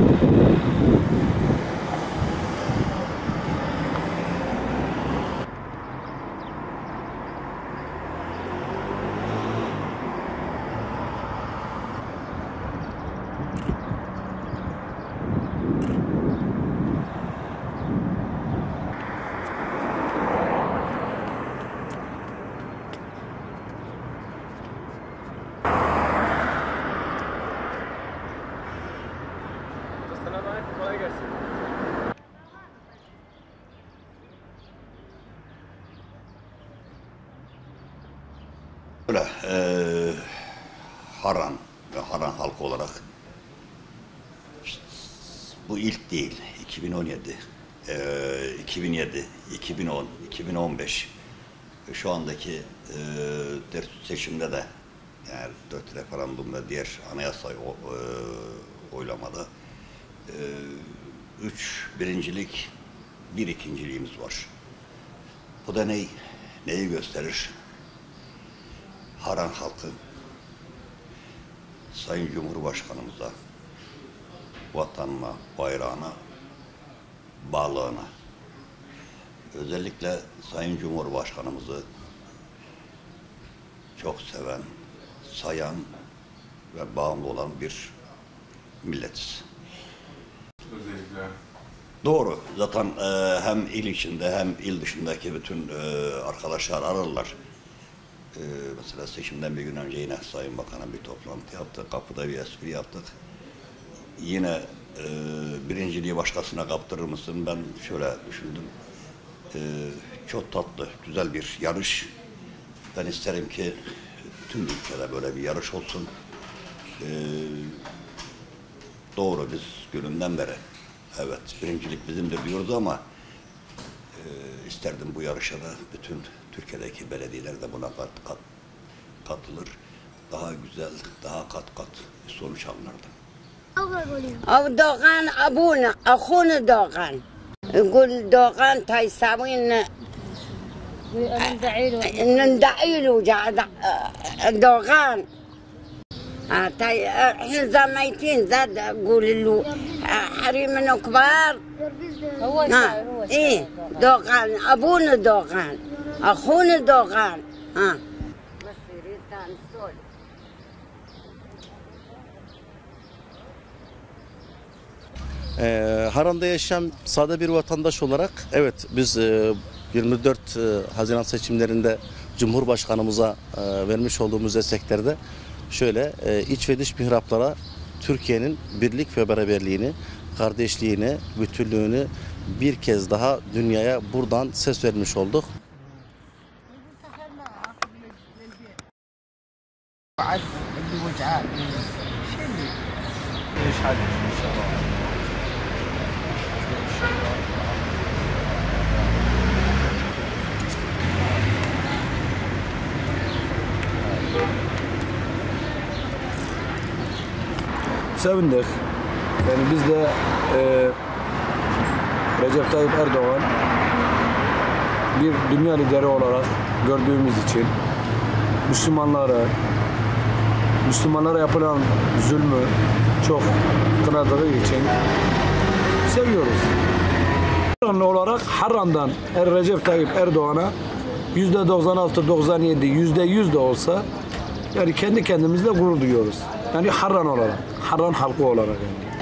Kolay gelsin. Böyle Harran ve Harran halkı olarak bu ilk değil. 2017, 2007, 2010, 2015 şu andaki seçimde de yani 4 referandum ve diğer anayasa oylamada 3 birincilik, 1 ikinciliğimiz var. Bu da neyi gösterir? Harran halkı Sayın Cumhurbaşkanımıza, vatanına, bayrağına, bağlılığına, özellikle Sayın Cumhurbaşkanımızı çok seven, sayan ve bağımlı olan bir milletiz. Özellikle. Doğru. Zaten hem il içinde hem il dışındaki bütün arkadaşlar ararlar. Mesela seçimden bir gün önce yine Sayın Bakan'a bir toplantı yaptık. Kapıda bir espri yaptık. Yine birinciliği başkasına kaptırır mısın? Ben şöyle düşündüm. Çok tatlı, güzel bir yarış. Ben isterim ki tüm ülkede böyle bir yarış olsun. Doğru, biz gününden beri evet birincilik bizimdir diyoruz ama isterdim bu yarışa da bütün Türkiye'deki belediyeler de buna katılır. Daha güzel, daha kat bir sonuç alınırdı. دوغان أبونا أخونا دوغان يقول دوغان تيساوين ندعي له دوغان احنا زميتين زاد قول له حريمنا كبار هو ايه دوغان ابونا دوغان اخونا دوغان ها Harran'da yaşayan sade bir vatandaş olarak evet biz 24 Haziran seçimlerinde Cumhurbaşkanımıza vermiş olduğumuz desteklerde şöyle iç ve dış mihraplara Türkiye'nin birlik ve beraberliğini, kardeşliğini, bütünlüğünü bir kez daha dünyaya buradan ses vermiş olduk. Sevindik. Yani biz de Recep Tayyip Erdoğan bir dünya lideri olarak gördüğümüz için Müslümanlara yapılan zulmü çok kınadığı için seviyoruz. Harranlı olarak Harran'dan Recep Tayyip Erdoğan'a %96, 97, %100 de olsa yani kendi kendimizle gurur duyuyoruz. Yani Harran olarak, Harran halkı olarak yani.